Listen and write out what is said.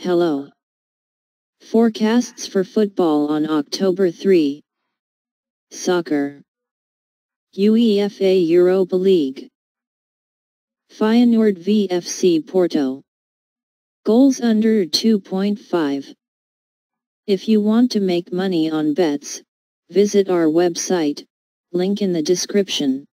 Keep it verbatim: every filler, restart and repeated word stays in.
Hello. Forecasts for football on October third. Soccer. UEFA Europa League. Feyenoord v F C Porto. Goals under two point five. If you want to make money on bets, visit our website, link in the description.